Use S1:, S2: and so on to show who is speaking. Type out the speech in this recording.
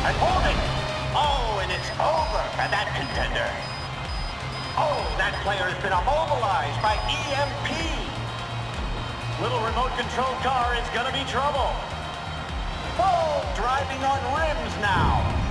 S1: And holding. Oh, and it's over for that contender. Oh, that player has been immobilized by EMP. Little remote control car is going to be trouble. Oh, driving on rims now.